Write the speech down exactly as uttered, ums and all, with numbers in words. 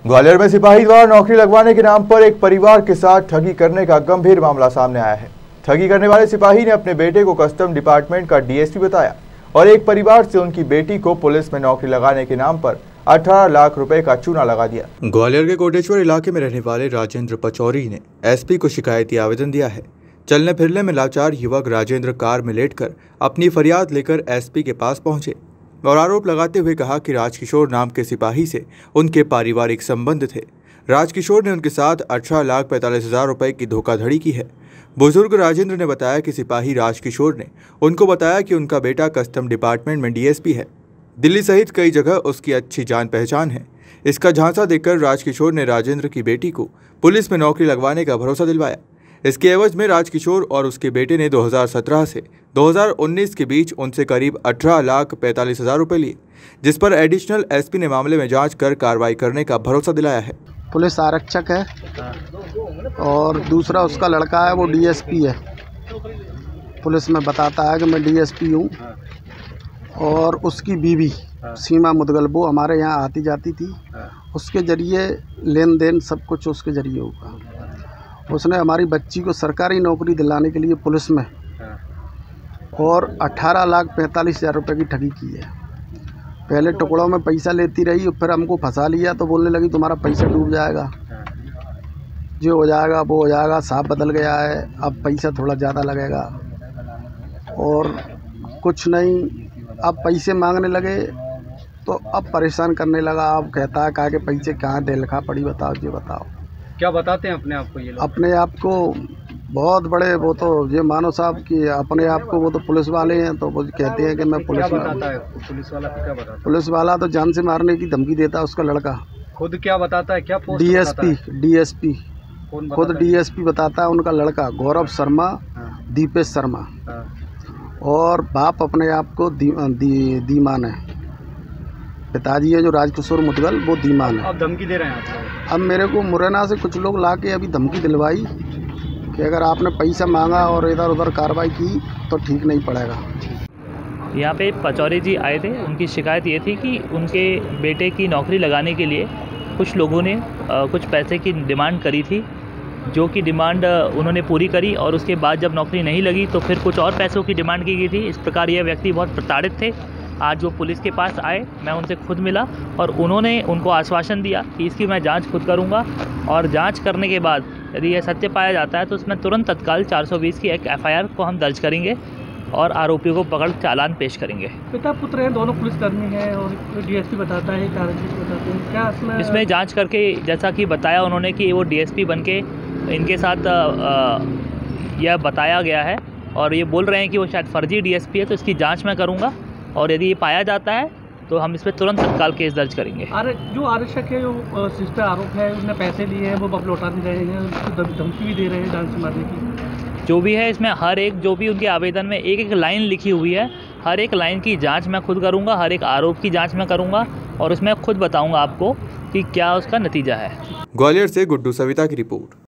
ग्वालियर में सिपाही द्वारा नौकरी लगवाने के नाम पर एक परिवार के साथ ठगी करने का गंभीर मामला सामने आया है। ठगी करने वाले सिपाही ने अपने बेटे को कस्टम डिपार्टमेंट का डीएसपी बताया और एक परिवार से उनकी बेटी को पुलिस में नौकरी लगाने के नाम पर अठारह लाख रुपए का चूना लगा दिया। ग्वालियर के कोटेश्वर इलाके में रहने वाले राजेंद्र पचौरी ने एसपी को शिकायती आवेदन दिया है। चलने फिरने में लाचार युवक राजेंद्र कार में लेटकर अपनी फरियाद लेकर एसपी के पास पहुंचे और आरोप लगाते हुए कहा कि राजकिशोर नाम के सिपाही से उनके पारिवारिक संबंध थे। राजकिशोर ने उनके साथ अठारह लाख पैंतालीस हजार रुपए की धोखाधड़ी की है। बुजुर्ग राजेंद्र ने बताया कि सिपाही राजकिशोर ने उनको बताया कि उनका बेटा कस्टम डिपार्टमेंट में डीएसपी है। दिल्ली सहित कई जगह उसकी अच्छी जान पहचान है। इसका झांसा देकर राजकिशोर ने राजेंद्र की बेटी को पुलिस में नौकरी लगवाने का भरोसा दिलवाया। इसके एवज में राजकिशोर और उसके बेटे ने दो हज़ार सत्रह से दो हज़ार उन्नीस के बीच उनसे करीब अठारह लाख पैंतालीस हजार रुपए लिए, जिस पर एडिशनल एसपी ने मामले में जांच कर कार्रवाई करने का भरोसा दिलाया है। पुलिस आरक्षक है और दूसरा उसका लड़का है, वो डीएसपी है। पुलिस में बताता है कि मैं डीएसपी हूँ और उसकी बीवी सीमा मुदगल वो हमारे यहाँ आती जाती थी। उसके ज़रिए लेन देन सब कुछ उसके ज़रिए होगा। उसने हमारी बच्ची को सरकारी नौकरी दिलाने के लिए पुलिस में और अठारह लाख पैंतालीस हज़ार रुपये की ठगी की है। पहले टुकड़ों में पैसा लेती रही, फिर हमको फंसा लिया तो बोलने लगी तुम्हारा पैसा डूब जाएगा, जो हो जाएगा वो हो जाएगा। साहब बदल गया है, अब पैसा थोड़ा ज़्यादा लगेगा और कुछ नहीं। अब पैसे मांगने लगे तो अब परेशान करने लगा। अब कहता है कहा कि पैसे कहाँ दे लिखा पड़ी, बताओ जी बताओ। क्या बताते हैं अपने आप को ये लोग? अपने आप को बहुत बड़े, वो तो ये मानो साहब कि अपने आप को वो तो पुलिस वाले हैं, तो वो कहते हैं कि मैं पुलिस क्या बताता है? पुलिस वाला क्या बताता है? पुलिस वाला तो जान से मारने की धमकी देता है उसका लड़का। खुद क्या बताता है? क्या पोस्ट डीएसपी डीएसपी खुद डीएसपी बताता है उनका लड़का गौरव शर्मा, दीपेश शर्मा। और बाप अपने आप को दी, दी, दीमान है। पिताजी है जो राजकिशोर मुदगल, वो दीमान है। अब धमकी दे रहे हैं आपको? अब मेरे को मुरैना से कुछ लोग ला के अभी धमकी दिलवाई कि अगर आपने पैसा मांगा और इधर उधर कार्रवाई की तो ठीक नहीं पड़ेगा। यहाँ पे पचौरी जी आए थे। उनकी शिकायत ये थी कि उनके बेटे की नौकरी लगाने के लिए कुछ लोगों ने आ, कुछ पैसे की डिमांड करी थी, जो कि डिमांड उन्होंने पूरी करी और उसके बाद जब नौकरी नहीं लगी तो फिर कुछ और पैसों की डिमांड की गई थी। इस प्रकार ये व्यक्ति बहुत प्रताड़ित थे। आज वो पुलिस के पास आए, मैं उनसे खुद मिला और उन्होंने उनको आश्वासन दिया कि इसकी मैं जांच खुद करूंगा और जांच करने के बाद यदि यह सत्य पाया जाता है तो उसमें तुरंत तत्काल चार सौ बीस की एक एफआईआर को हम दर्ज करेंगे और आरोपियों को पकड़ चालान पेश करेंगे। पिता पुत्र हैं, दोनों पुलिसकर्मी हैं और डीएसपी बताता है, आरक्षक बताते हैं। क्या इसमें इसमें जाँच करके जैसा कि बताया उन्होंने कि वो डीएसपी बन के इनके साथ यह बताया गया है और ये बोल रहे हैं कि वो शायद फर्जी डीएसपी है, तो इसकी जांच मैं करूंगा और यदि ये पाया जाता है तो हम इस पर तुरंत तत्काल केस दर्ज करेंगे। जो आरक्षक है, जो जिस पे आरोप है, उसने पैसे लिए हैं, वो अब लौटा नहीं रहे हैं, उसको धमकी भी दे रहे हैं जान से मारने की। जो भी है इसमें हर एक, जो भी उनके आवेदन में एक एक लाइन लिखी हुई है, हर एक लाइन की जाँच मैं खुद करूँगा, हर एक आरोप की जाँच मैं करूँगा और उसमें खुद बताऊँगा आपको कि क्या उसका नतीजा है। ग्वालियर से गुड्डू सविता की रिपोर्ट।